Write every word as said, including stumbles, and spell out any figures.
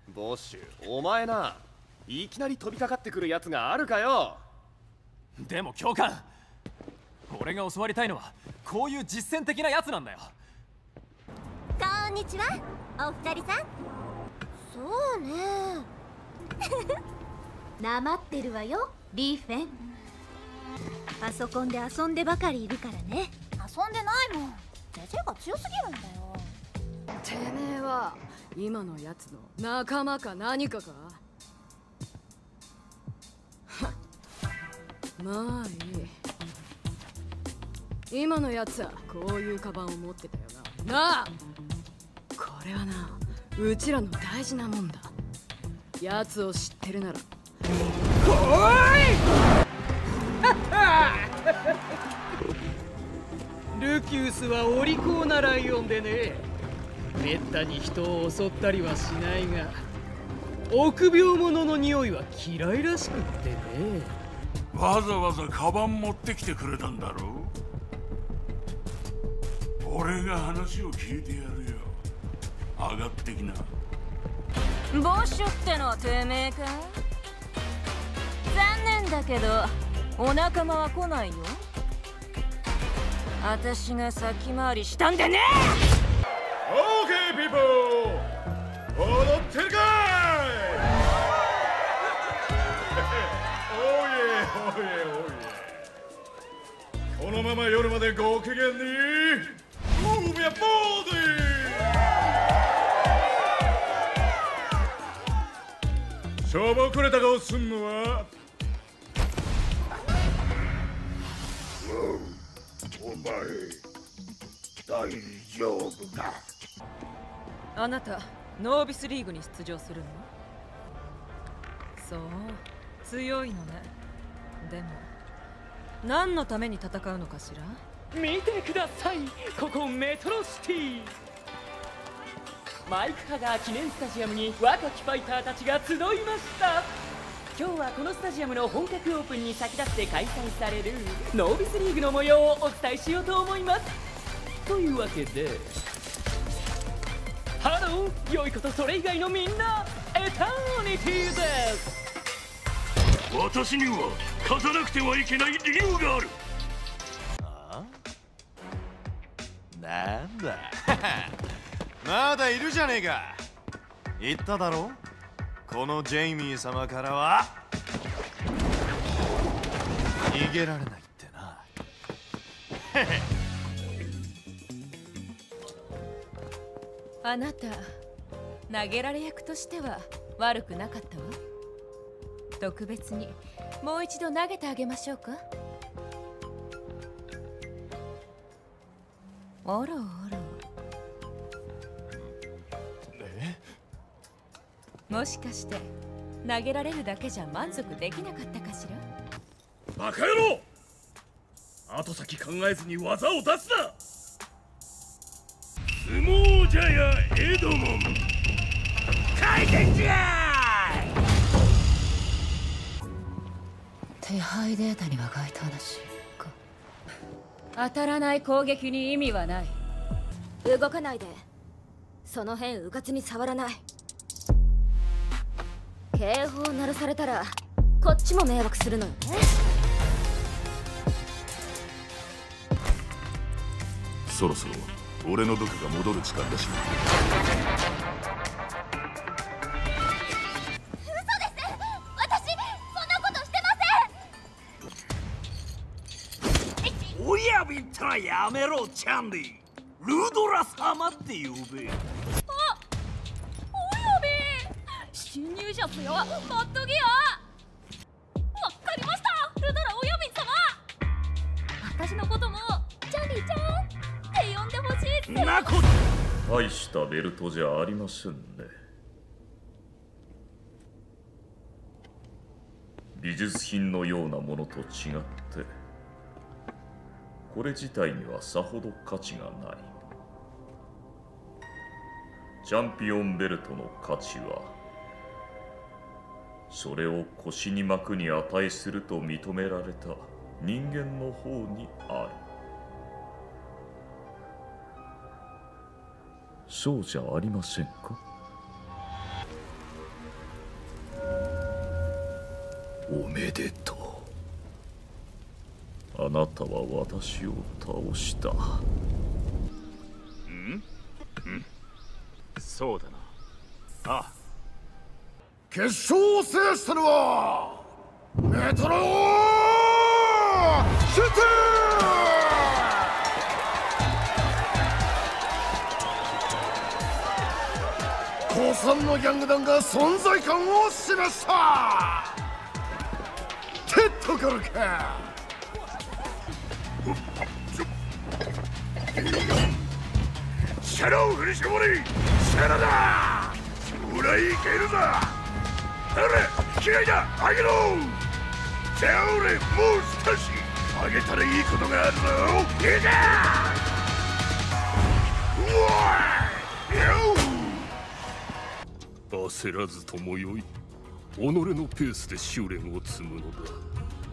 ボッシュ、お前な、いきなり飛びかかってくるやつがあるかよ。 でも教官、俺が教わりたいのはこういう実践的なやつなんだよ。 こんにちは、お二人さん。そうねなまってるわよ、リーフェン。パソコンで遊んでばかりいるからね。 遊んでないもん。ジェジェが強すぎるんだよ。 てめえは今のやつの仲間か何かか。まあいい。今のやつはこういうカバンを持ってたよな。なあ、これはな、うちらの大事なもんだ。やつを知ってるなら。おいルキウスはお利口なライオンでね、めったに人を襲ったりはしないが、臆病者の匂いは嫌いらしくってね。 わざわざカバン持ってきてくれたんだろう。俺が話を聞いてやるよ。上がってきな。 ボッシュってのはてめえか。残念だけどお仲間は来ないよ。私が先回りしたんでね。 オーケーピーポー、踊ってるかい。おいえおいえおいえ、このまま夜までご機嫌にムービアボーディー。しょぼくれた顔すんのはお前大丈夫か。 あなたノービスリーグに出場するの？そう、強いのね。でも何のために戦うのかしら？ 見てください、ここメトロシティ。マイク・ハガー記念スタジアムに若きファイターたちが集いました。今日はこのスタジアムの本格オープンに先立って開催されるノービスリーグの模様をお伝えしようと思います。というわけで、ハロー、良いことそれ以外のみんな、エターニティです。 私には勝たなくてはいけない理由がある。 あ？なんだまだいるじゃねえか。言っただろ、このジェイミー様からは逃げられないってな。 あなた投げられ役としては悪くなかったわ。特別にもう一度投げてあげましょうか。あらあら。 え？ もしかして投げられるだけじゃ満足できなかったかしら。 バカ野郎、後先考えずに技を出すな。相撲茶屋エドモン開店じゃい。手配データには該当なしか。当たらない攻撃に意味はない。 動かないで。その辺うかつに触らない。警報鳴らされたらこっちも迷惑するのよね。 そろそろ俺の部下が戻る時間だし。 嘘です。私そんなことしてません。 親びったらやめろチャンディ。ルードラ様って呼べ。 あ、おやび侵入者っすよ。ほっときよ。わかりました、ルドラおやび様。私のこともジャニーちゃんって呼んでほしいっす。 なこ大したベルトじゃありませんね。美術品のようなものと違ってこれ自体にはさほど価値がない。チャンピオンベルトの価値はそれを腰に巻くに値すると認められた人間の方にある。そうじゃありませんか？ おめでとう。あなたは私を倒した。 うんうんそうだな。あ決勝を制したのはメトロシティ。降参のギャング団が存在感を示した。ってところか。 力を振り絞り力だ。将来いけるぞ。ほら気合いだ上げろ。じゃあ俺もう少し上げたらいいことがあるぞ。いけ。うわよ焦らずともよい。己のペースで修練を積むのだ。